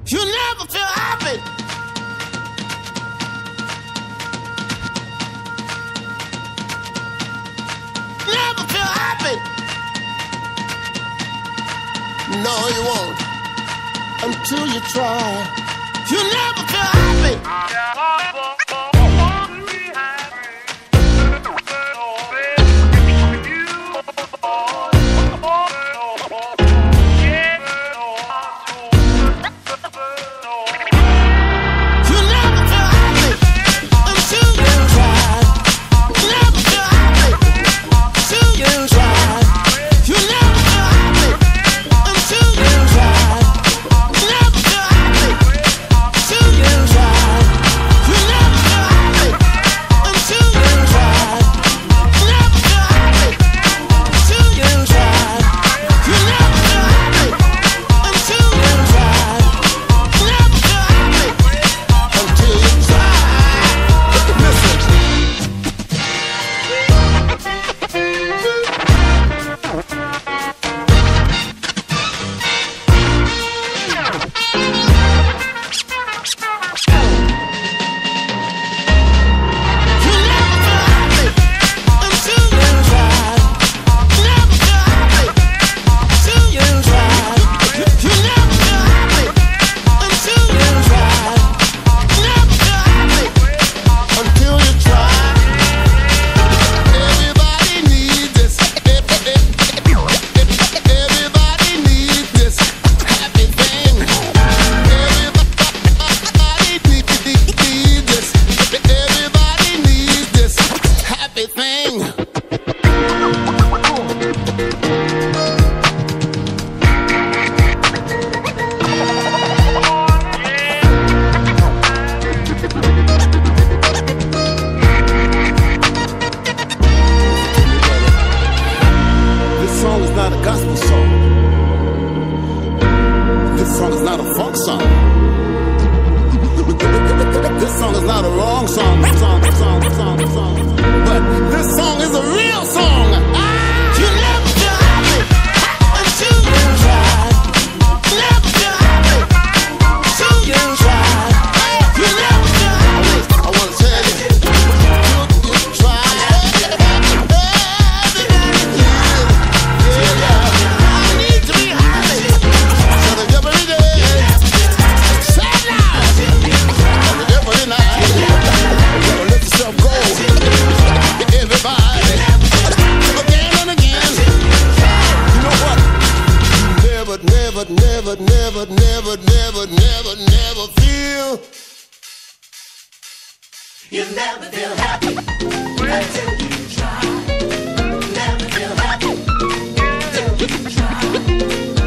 You never feel happy. Never feel happy. No, you won't. Until you try. You never feel happy. This song is not a wrong song, but this song is a real song. You never feel happy until you try. Never feel happy until you try. You never feel happy. I want to tell you, you try. I need to be happy. So the every day, say it loud. Every night, let yourself go. Everybody, again and again. You know what? Never feel. You never feel happy until you try. Never feel happy until you try.